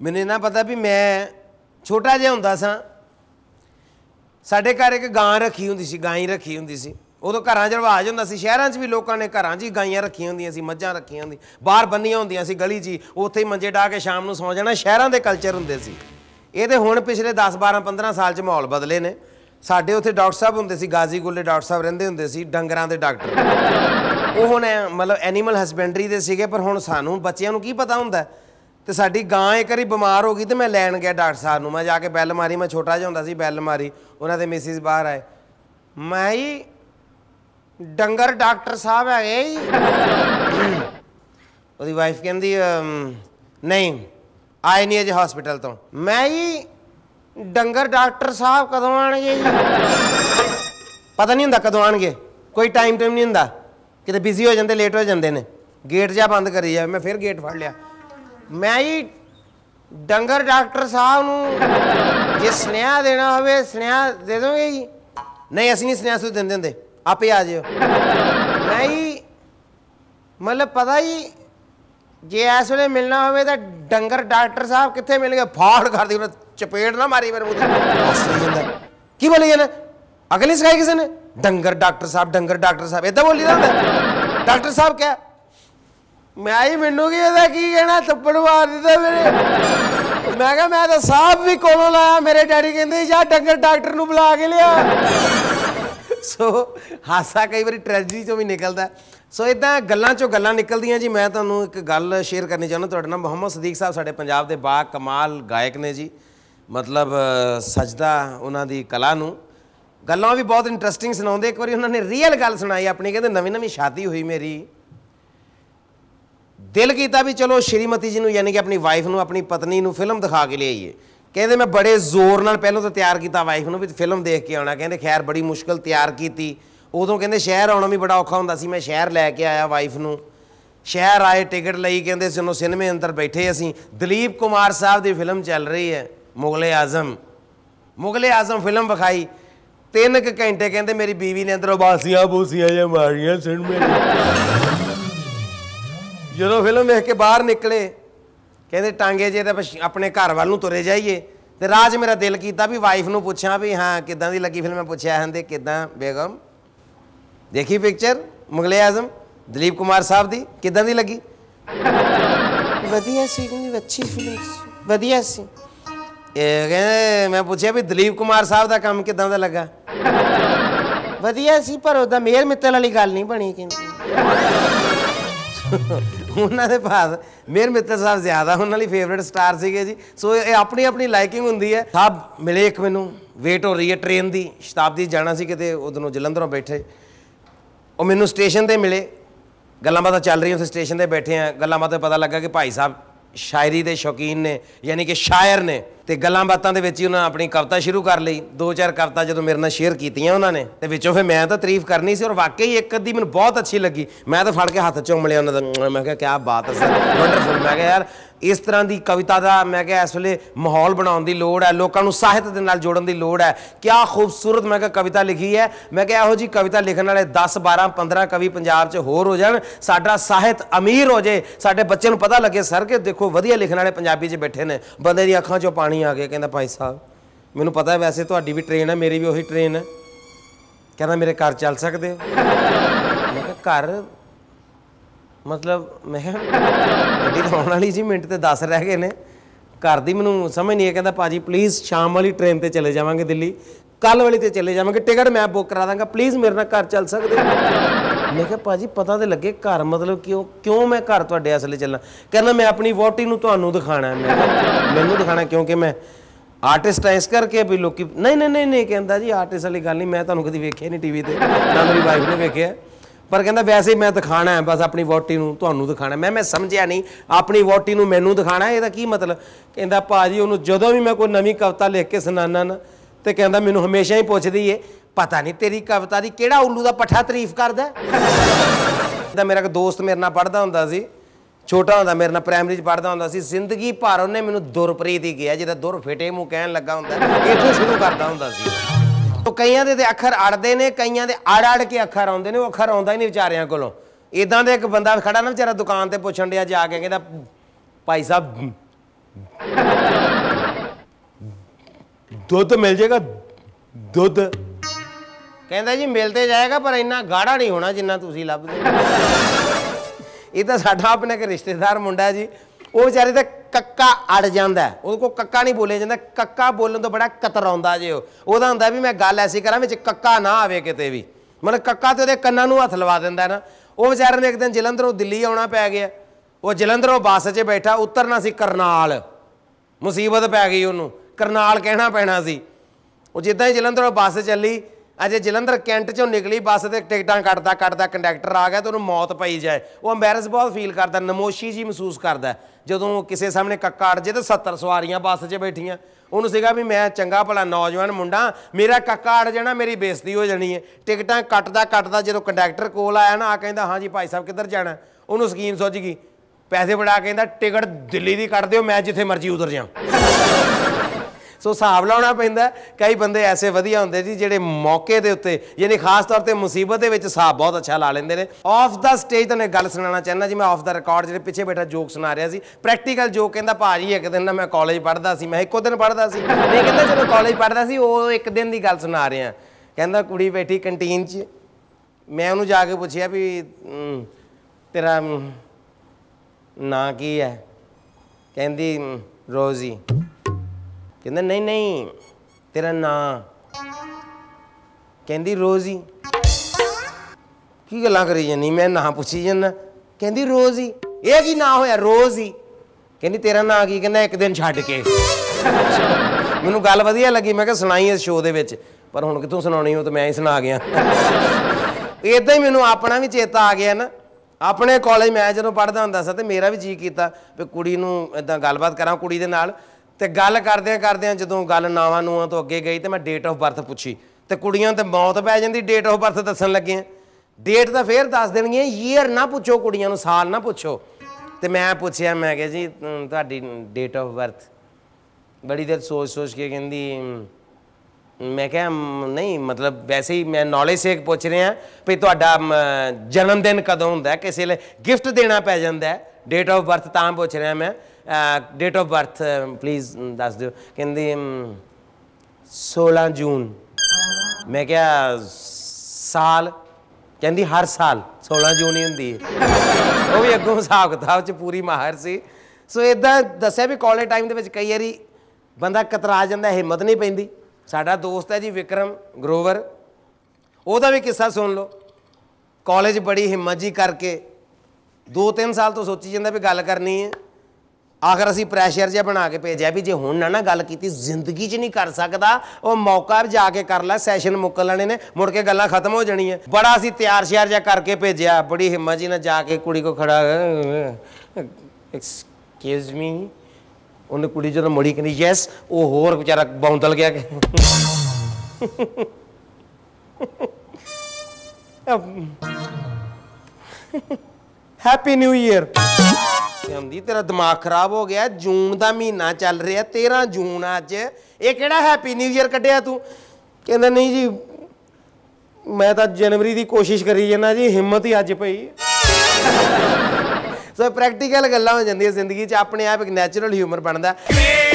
मैनूं इन्ना पता भी मैं छोटा जिहा हुंदा सां साडे घर एक गां रखी हुंदी सी गाई रखी हुंदी सी उदों घरां च रिवाज हुंदा सी शहरां च भी लोकां ने घरां च ही गाइयां रखियां हुंदियां सी मੱਝਾਂ रखियां हुंदियां बाहर बन्नियां हुंदियां सी गली च उत्थे ही मंजे डाह के शाम नूं सौ जाना शहरां दे कल्चर हुंदे सी ये तो हुण पिछले 10-12-15 साल च माहौल बदले ने साडे उत्थे डॉक्टर साहब हुंदे सी गाजी गुले डॉक्टर साहब रहिंदे हुंदे सी डंगरां दे डॉक्टर वो हुण मतलब एनीमल हसबेंडरी दे सीगे पर हुण सानूं बच्चिआं नूं की पता हुंदा तो साडी गां एक बारी बीमार हो गई तो मैं लैन गया डॉक्टर साहब नूं मैं जाके बैल मारी मैं छोटा जिहा हुंदा सी बैल मारी उन्हां दे मिसिस बाहर आए मैं जी डंगर डॉक्टर साहब है जी वाइफ कहती नहीं आए नहीं अजे हॉस्पिटल तो मैं जी डंगर डॉक्टर साहब कदों आएंगे जी पता नहीं हुंदा कदों आएंगे कोई टाइम नहीं हुंदा किते बिजी हो जाते लेट हो जाते हैं गेट जा बंद करी जाए मैं फिर गेट फड़ लिया मैं जी डंगर डॉक्टर साहब नूं जे सुनेहा देना होवे सुनेहा दे दोगे जी नहीं असीं नहीं सुनेहा सूह देंदे हुंदे आपे आ जाओ मैं जी मतलब पता जी जे इस वेले मिलना होवे तो डंगर डॉक्टर साहब कित्थे मिल गए फाड़ कर दी चपेट ना मारी मेरे मुँह की बोली जाना अकल नहीं सिखाई किसी ने डंगर डॉक्टर साहब इदा बोली जाता डॉक्टर साहब क्या मैं ही मैनू की कहना थप्पड़ मार दिता मेरे मैं क्या मैं तो साहब भी कोलों लाया मेरे डैडी कहते जा डंगर डॉक्टर नूं बुला के लिया सो हासा कई बार ट्रैजेडी चों भी निकलता सो इदा गल्लां चों गल्लां निकलदियां जी मैं तुहानूं एक गल शेयर करनी चाहुंदा तुहाडे नाल मुहम्मद सदीक साहब साडे पंजाब दे बा कमाल गायक ने जी मतलब सजदा उन्हां दी कला नूं गल्लां भी बहुत इंटरस्टिंग सुणाउंदे एक बारी उन्होंने रियल गल सुनाई अपनी कहते नवीं नवीं शादी हुई मेरी दिल किया भी चलो श्रीमती जी नूं यानी कि अपनी वाइफ नूं अपनी पत्नी नूं फिल्म दिखा के लियाईए कहते मैं बड़े जोर नाल पहलों तो तैयार किया वाइफ नूं भी फिल्म देख के आना कहते खैर बड़ी मुश्किल तैयार की उदों कहते शहर आना भी बड़ा औखा हुंदा सी मैं शहर लैके आया वाइफ नूं शहर आए टिकट लई कहते चलो सिनेमे अंदर बैठे असीं दलीप कुमार साहब की फिल्म चल रही है मुगले आजम फिल्म विखाई 3 घंटे कहते मेरी बीवी ने अंदरों बासियां बूसियां जिहा मारियां सिनेमे जो फिल्म वेख के बाहर निकले कहते टांगे जे तो अपने घर वाल नूं तुरे जाइए तो राज मेरा दिल किया भी वाइफ नूं पुछां भी हाँ किदां दी लगी फिल्म मैं पुछया कहते किदां बेगम देखी पिक्चर मुगले आजम दलीप कुमार साहब दी किदां दी लगी वधिया सी अच्छी फिल्म वधिया सी कहते मैं पूछया भी दलीप कुमार साहब का काम किदां दा लगा वधिया सी पर उदा मेल मित्तल वाली गल नहीं बनी कहंदी उन्होंने पास मेर मित्तल साहब ज्यादा उन्होंने फेवरेट स्टार सीगे जी सो ये अपनी अपनी लाइकिंग होंगी है साहब मिले एक मैनू वेट हो रही है ट्रेन की शताब्दी जाना सी किते उधरों जलंधरों बैठे और मैनू स्टेशन पर मिले गल्लां बातां चल रही उत्थे स्टेशन पर बैठे हैं गल्लां बातां पता लगा कि भाई साहब शायरी के शौकीन ने यानी कि शायर ने तो गल्लां बातां दे विच ही उन्होंने अपनी कविता शुरू कर ली 2-4 कविता जो मेरे नाल शेयर कीतियां उन्होंने तो विचों फिर मैं तो तारीफ करनी सी और वाकई एक अद्धी मैनूं बहुत अच्छी लगी मैं तो फड़ के हत्थ चूम लिया उन्होंने मैं क्या बात है सर वंडरफुल मैं यार इस तरह की कविता का मैं इस वेले माहौल बनाने की लोड़ है लोगों को साहित्य के नाल जोड़न की लोड़ है क्या खूबसूरत मैं कविता लिखी है मैं इहो जी कविता लिखने वाले 10-12-15 कवि पंजाब च होर हो जाए साडा साहित्य अमीर हो जाए साडे बच्चे नूं पता लगे सर कि देखो वधिया लिखने वाले पंजाबी च बैठे ने बंदे दी अखां चों पानी आ गया कहंदा भाई साहब मैनूं पता है वैसे तुहाडी भी ट्रेन है मेरी भी उही ट्रेन है कहंदा मेरे घर चल सकदे हो मैं कहा घर मतलब मैं गड्डी तो आने वाली जी मिनट तो 10 रह गए ने घर की मैनूं समझ नहीं है कहता भाजी प्लीज़ शाम वाली ट्रेन पर चले जावांगे दिल्ली कल वाली तो चले जावांगे टिकट मैं बुक करा दांगा प्लीज़ मेरे नाल घर चल सकते मैं कहा भाजी पता तो लगे घर मतलब क्यों मैं घर तुहाडे असले चलना कहना मैं अपनी वोटी नूं तुहानूं दिखाना है मैनूं दिखाना क्योंकि मैं आर्टिस्ट है इस करके भी लोग नहीं कहता जी आर्टिस्ट वाली गल नहीं मैं तुहानूं कदी वेखिया नहीं टीवी ते ना मेरी वाइफ ने वेखिया पर कहता वैसे ही मैं दिखाना है बस अपनी वोटी नूं तुहानूं दिखाना मैं समझिया नहीं अपनी वोटी नूं मैनूं दिखाना है इहदा की मतलब कहता भाजी उन्होंने जदों भी मैं कोई नवीं कविता लिख के सुनाना ना तो कहता मैनूं हमेशा ही पुछदी है पता नहीं तेरी कविता दी किहड़ा उल्लू दा पट्ठा तारीफ करदा मेरा एक दोस्त मेरे नाल पढ़दा हुंदा सी छोटा होंदा मेरे नाल प्राइमरी पढ़दा हुंदा सी जिंदगी भर उन्हें मैनूं गुरप्रीत ही किया जिहदा दुर फिटे मूँह कहण लगा हुंदा इत्थों शुरू करदा हुंदा सी तो कईयां दे अखर अड़ते हैं कईयां दे अड़ के अखर आउंदे ने अखर आउंदा ही नहीं विचारियां कोलों इदां दे एक बंदा खड़ा ना बेचारा दुकान ते पुछण दिया जाके कहंदा भाई साहब ਦੁੱਧ ਮਿਲ ਜਾਏਗਾ ਦੁੱਧ ਕਹਿੰਦਾ ਜੀ ਮਿਲ ਤੇ ਜਾਏਗਾ ਪਰ ਇੰਨਾ ਗਾੜਾ ਨਹੀਂ ਹੋਣਾ ਜਿੰਨਾ ਤੁਸੀਂ ਲੱਭਦੇ ਇਹ ਤਾਂ ਸਾਡਾ ਆਪਣੇ ਇੱਕ ਰਿਸ਼ਤੇਦਾਰ ਮੁੰਡਾ ਜੀ ਉਹ ਵਿਚਾਰੇ ਤਾਂ ਕੱਕਾ ਅੜ ਜਾਂਦਾ ਉਹਦੇ ਕੋਲ ਕੱਕਾ ਨਹੀਂ ਬੋਲਿਆ ਜਾਂਦਾ ਕੱਕਾ ਬੋਲਣ ਤੋਂ ਬੜਾ ਕਤਰਾਉਂਦਾ ਜੇ ਉਹਦਾ ਹੁੰਦਾ ਵੀ ਮੈਂ ਗੱਲ ਐਸੀ ਕਰਾਂ ਵਿੱਚ ਕੱਕਾ ਨਾ ਆਵੇ ਕਿਤੇ ਵੀ ਮਤਲਬ ਕੱਕਾ ਤੇ ਉਹਦੇ ਕੰਨਾਂ ਨੂੰ ਹੱਥ ਲਵਾ ਦਿੰਦਾ ਨਾ ਉਹ ਵਿਚਾਰੇ ਨੇ ਇੱਕ ਦਿਨ ਜਲੰਧਰੋਂ ਦਿੱਲੀ ਆਉਣਾ ਪੈ ਗਿਆ ਉਹ ਜਲੰਧਰੋਂ ਬੱਸ 'ਚ ਬੈਠਾ ਉਤਰਨਾ ਸੀ ਕਰਨਾਲ ਮੁਸੀਬਤ ਪੈ ਗਈ ਉਹਨੂੰ ਕਰਨਾਲ ਕਹਿਣਾ ਪੈਣਾ ਸੀ ਉਹ ਜਿੱਦਾਂ ਹੀ ਜਲੰਧਰੋਂ ਬੱਸ ਚੱਲੀ ਅਜੇ ਜਲੰਧਰ ਕੈਂਟ 'ਚੋਂ ਨਿਕਲੀ ਬੱਸ ਤੇ ਟਿਕਟਾਂ ਕੱਟਦਾ ਕੰਡਕਟਰ ਆ ਗਿਆ ਤੇ ਉਹਨੂੰ ਮੌਤ ਪਈ ਜਾਏ ਉਹ ਅੰਬੈਰਸ ਬਹੁਤ ਫੀਲ ਕਰਦਾ ਨਮੋਸ਼ੀ ਜੀ ਮਹਿਸੂਸ ਕਰਦਾ ਜਦੋਂ ਕਿਸੇ ਸਾਹਮਣੇ ਕੱਕਾ ਅੜ ਜੇ ਤੇ 70 ਸਵਾਰੀਆਂ ਬੱਸ 'ਚ ਬੈਠੀਆਂ ਉਹਨੂੰ ਸੀਗਾ ਵੀ ਮੈਂ ਚੰਗਾ ਭਲਾ ਨੌਜਵਾਨ ਮੁੰਡਾ ਮੇਰਾ ਕੱਕਾ ਅੜ ਜਾਣਾ ਮੇਰੀ ਬੇਇੱਜ਼ਤੀ ਹੋ ਜਾਣੀ ਹੈ ਟਿਕਟਾਂ ਕੱਟਦਾ ਜਦੋਂ ਕੰਡਕਟਰ ਕੋਲ ਆਇਆ ਨਾ ਆ ਕਹਿੰਦਾ ਹਾਂਜੀ ਭਾਈ ਸਾਹਿਬ ਕਿੱਧਰ ਜਾਣਾ ਉਹਨੂੰ ਸਕੀਮ ਸੁੱਝ ਗਈ ਪੈਸੇ ਬੜਾ ਕਹਿੰਦਾ ਟਿਕਟ ਦਿੱਲੀ ਦੀ ਕੱਟ ਦਿਓ ਮੈਂ ਜਿੱਥੇ ਮਰਜ਼ੀ ਉਤਰ ਜਾ ਸੋ ਹਿਸਾਬ ਲਾਉਣਾ ਪੈਂਦਾ ਕਈ ਬੰਦੇ ਐਸੇ ਵਧੀਆ ਹੁੰਦੇ ਜੀ ਜਿਹੜੇ ਮੌਕੇ ਦੇ ਉੱਤੇ ਯਾਨੀ ਖਾਸ ਤੌਰ ਤੇ ਮੁਸੀਬਤ ਦੇ ਵਿੱਚ ਹਿਸਾਬ ਬਹੁਤ ਅੱਛਾ ਲਾ ਲੈਂਦੇ ਨੇ ਆਫ ਦਾ ਸਟੇਜ ਤੁਹਾਨੂੰ ਇੱਕ ਗੱਲ ਸੁਣਾਉਣਾ ਚਾਹੁੰਦਾ ਜੀ ਮੈਂ ਆਫ ਦਾ ਰਿਕਾਰਡ ਜਿਹੜੇ ਪਿੱਛੇ ਬੈਠਾ ਜੋਕ ਸੁਣਾ ਰਿਹਾ ਸੀ ਪ੍ਰੈਕਟੀਕਲ ਜੋਕ ਕਹਿੰਦਾ ਭਾਜੀ ਇੱਕ ਦਿਨ ਨਾ ਮੈਂ ਕਾਲਜ ਪੜ੍ਹਦਾ ਸੀ ਮੈਂ ਇੱਕੋ ਦਿਨ ਪੜ੍ਹਦਾ ਸੀ ਨਹੀਂ ਕਹਿੰਦਾ ਜਦੋਂ ਕਾਲਜ ਪੜ੍ਹਦਾ ਸੀ ਉਹ ਇੱਕ ਦਿਨ ਦੀ ਗੱਲ ਸੁਣਾ ਰਿਹਾ ਕਹਿੰਦਾ ਕੁੜੀ ਬੈਠੀ ਕੰਟੀਨ 'ਚ ਮੈਂ ਉਹਨੂੰ ਜਾ ਕੇ ਪੁੱਛਿਆ ਵੀ ਤੇਰਾ ਨਾਂ ਕੀ ਹੈ ਕਹਿੰਦੀ ਰੋਜ਼ੀ ਕਹਿੰਦਾ ਨਹੀਂ ਤੇਰਾ ਨਾਂ ਕਹਿੰਦੀ ਰੋਜ਼ੀ ਕੀ ਗੱਲਾਂ ਕਰੀ ਜਾਨੀ ਮੈਂ ਨਾਂ ਪੁੱਛੀ ਜਾਂਦਾ ਕਹਿੰਦੀ ਰੋਜ਼ ਹੀ ਇਹ ਕੀ ਨਾਂ ਹੋਇਆ ਰੋਜ਼ ਹੀ ਕਹਿੰਦੀ ਤੇਰਾ ਨਾਂ ਕੀ ਕਹਿੰਦਾ ਇੱਕ ਦਿਨ ਛੱਡ ਕੇ ਮੈਨੂੰ ਗੱਲ ਵਧੀਆ ਲੱਗੀ ਮੈਂ ਕਿਹਾ ਸੁਣਾਈ ਇਸ ਸ਼ੋਅ ਦੇ ਵਿੱਚ ਪਰ ਹੁਣ ਕਿੱਥੋਂ ਸੁਣਾਉਣੀ ਉਹ ਤਾਂ ਮੈਂ ਹੀ ਸੁਣਾ ਗਿਆ ਇੱਦਾਂ ਹੀ ਮੈਨੂੰ ਆਪਣਾ ਵੀ ਚੇਤਾ ਆ ਗਿਆ ਨਾ ਆਪਣੇ ਕਾਲਜ ਮੈਂ ਜਦੋਂ ਪੜ੍ਹਦਾ ਹੁੰਦਾ ਸੀ ਤੇ ਮੇਰਾ ਵੀ ਜੀਅ ਕੀਤਾ ਵੀ ਕੁੜੀ ਨੂੰ ਇੱਦਾਂ ਗੱਲਬਾਤ ਕਰਾਂ ਕੁੜੀ ਦੇ ਨਾਲ ਤੇ ਗੱਲ ਕਰਦਿਆਂ ਜਦੋਂ ਗੱਲ ਨਾਵਾਂ ਨੂਆਂ ਤੋਂ ਅੱਗੇ ਗਈ ਤੇ ਮੈਂ ਡੇਟ ਆਫ ਬਰਥ ਪੁੱਛੀ ਤੇ ਕੁੜੀਆਂ ਤੇ ਮੌਤ ਪੈ ਜਾਂਦੀ ਡੇਟ ਆਫ ਬਰਥ ਦੱਸਣ ਲੱਗੇ ਡੇਟ ਤਾਂ ਫੇਰ ਦੱਸ ਦੇਣਗੀਆਂ ਈਅਰ ਨਾ ਪੁੱਛੋ ਕੁੜੀਆਂ ਨੂੰ ਸਾਲ ਨਾ ਪੁੱਛੋ ਤੇ ਮੈਂ ਪੁੱਛਿਆ ਮੈਂ ਕਿਹਾ ਜੀ ਤੁਹਾਡੀ ਡੇਟ ਆਫ ਬਰਥ ਬੜੀ ਦੇਰ ਸੋਚ ਕੇ ਕਹਿੰਦੀ ਮੈਂ ਕਿਹਾ ਨਹੀਂ ਮਤਲਬ ਵੈਸੇ ਹੀ ਮੈਂ ਨੌਲੇਜ ਸੇ ਪੁੱਛ ਰਿਹਾ ਵੀ ਤੁਹਾਡਾ ਜਨਮ ਦਿਨ ਕਦੋਂ ਹੁੰਦਾ ਕਿਸੇ ਲਈ ਗਿਫਟ ਦੇਣਾ ਪੈ ਜਾਂਦਾ ਡੇਟ ਆਫ ਬਰਥ ਤਾਂ ਪੁੱਛ ਰਿਹਾ ਮੈਂ ਡੇਟ ਆਫ ਬਰਥ ਪਲੀਜ਼ ਦੱਸ ਦਿਓ ਕਹਿੰਦੀ 16 ਜੂਨ ਮੈਂ ਕਿਹਾ ਸਾਲ ਕਹਿੰਦੀ ਹਰ ਸਾਲ 16 ਜੂਨ ਹੀ ਹੁੰਦੀ ਹੈ ਉਹ ਵੀ ਅੱਗੋਂ ਹਿਸਾਬ ਕਿਤਾਬ 'ਚ ਪੂਰੀ ਮਾਹਰ ਸੀ ਸੋ ਇੱਦਾਂ ਦੱਸਿਆ ਵੀ ਕਾਲਜ ਟਾਈਮ ਦੇ ਵਿੱਚ ਕਈ ਵਾਰੀ ਬੰਦਾ ਕਤਰਾ ਜਾਂਦਾ ਹਿੰਮਤ ਨਹੀਂ ਪੈਂਦੀ ਸਾਡਾ ਦੋਸਤ ਹੈ ਜੀ ਵਿਕਰਮ ਗਰੋਵਰ ਉਹਦਾ ਵੀ ਕਿੱਸਾ ਸੁਣ ਲਓ ਕਾਲਜ ਬੜੀ ਹਿੰਮਤ ਜੀ ਕਰਕੇ 2-3 ਸਾਲ ਤੋਂ ਸੋਚੀ ਜਾਂਦਾ ਵੀ ਗੱਲ ਕਰਨੀ ਹੈ ਆਖਰ ਅਸੀਂ ਪ੍ਰੈਸ਼ਰ ਜਿਹਾ ਬਣਾ ਕੇ ਭੇਜਿਆ ਵੀ ਜੇ ਹੁਣ ਨਾ ਗੱਲ ਕੀਤੀ ਜ਼ਿੰਦਗੀ 'ਚ ਨਹੀਂ ਕਰ ਸਕਦਾ ਉਹ ਮੌਕਾ ਜਾ ਕੇ ਕਰ ਲੈ ਸੈਸ਼ਨ ਮੁੱਕ ਲੈਣੇ ਨੇ ਮੁੜ ਕੇ ਗੱਲਾਂ ਖਤਮ ਹੋ ਜਾਣੀਆਂ ਬੜਾ ਅਸੀਂ ਤਿਆਰ ਸ਼ਿਆਰ ਜਿਹਾ ਕਰਕੇ ਭੇਜਿਆ ਬੜੀ ਹਿੰਮਤ ਜੀ ਨਾਲ ਜਾ ਕੇ ਕੁੜੀ ਕੋ ਖੜਾ ਐਕਸਕਿਊਜ਼ ਮੀ ਉਹਨੇ ਕੁੜੀ ਜਦੋਂ ਮੁੜੀ ਕਹਿੰਦੀ ਯੈਸ ਉਹ ਹੋਰ ਵਿਚਾਰਾ ਬੌਂਦਲ ਗਿਆ ਕਿ ਹੈਪੀ ਨਿਊ ਈਅਰ ਕਹਿੰਦੀ ਤੇਰਾ ਦਿਮਾਗ ਖਰਾਬ ਹੋ ਗਿਆ ਜੂਨ ਦਾ ਮਹੀਨਾ ਚੱਲ ਰਿਹਾ 13 ਜੂਨ ਅੱਜ ਇਹ ਕਿਹੜਾ ਹੈਪੀ ਨਿਊ ਈਅਰ ਕੱਢਿਆ ਤੂੰ ਕਹਿੰਦਾ ਨਹੀਂ ਜੀ ਮੈਂ ਤਾਂ ਜਨਵਰੀ ਦੀ ਕੋਸ਼ਿਸ਼ ਕਰੀ ਜਾਂਦਾ ਜੀ ਹਿੰਮਤ ਹੀ ਅੱਜ ਪਈ ਸੋ ਪ੍ਰੈਕਟੀਕਲ ਗੱਲਾਂ ਹੋ ਜਾਂਦੀਆਂ ਜ਼ਿੰਦਗੀ 'ਚ ਆਪਣੇ ਆਪ ਇੱਕ ਨੈਚੁਰਲ ਹਿਊਮਰ ਬਣਦਾ